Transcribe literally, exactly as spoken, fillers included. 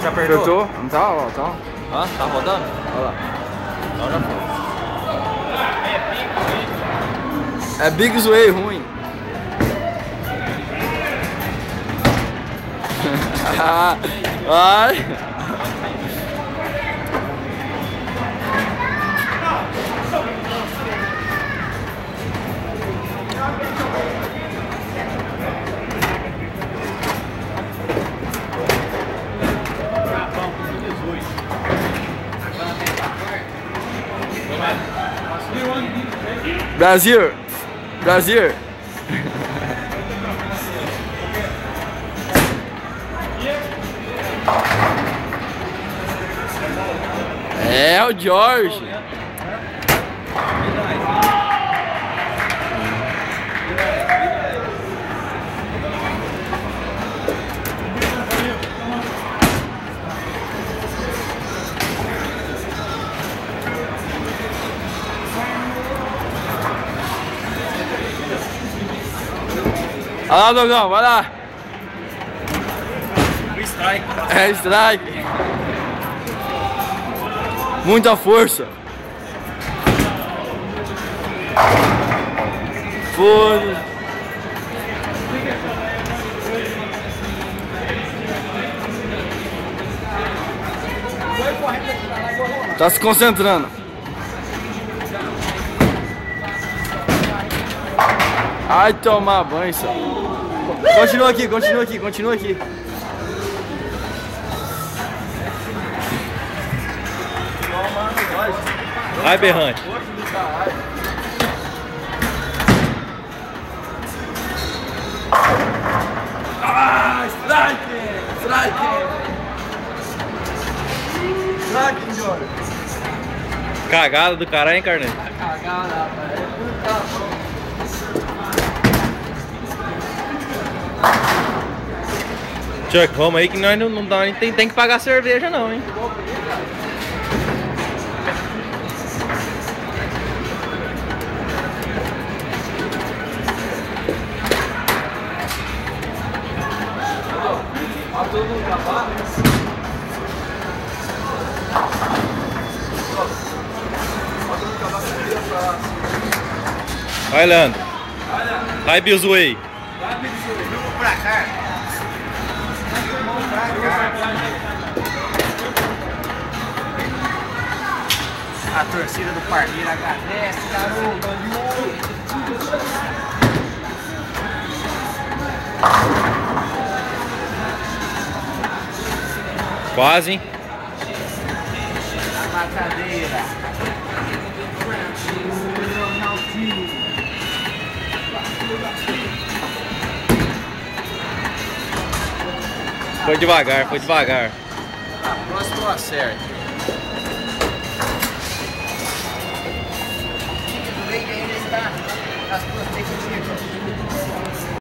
Já apertou? Apertou? Não tá, ó, tá. Hã? Tá rodando? Olha lá. Então já foi. É Big Sway ruim. Vai. Brasil! Brasil! É o George! Olha lá, Dogão, vai lá! Strike. É strike! Muita força! Foda! Tá se concentrando! Ai, tomar banho, só. Continua aqui, continua aqui, continua aqui. Vai, berrante. Ah, strike! Strike! Strike, Jorge! Cagada do caralho, hein, Carneiro? Cagada, rapaz. Chuck, vamos aí que nós não, não dá, tem, tem que pagar cerveja não, hein? Vai, Leandro. Vai, Bilzuei. Vamos pra cá. A torcida do Parmeira agradece, garoto. Quase, hein? A matadeira. Foi devagar, foi devagar. A próxima eu acerto. Vem que ainda está as duas técnicas.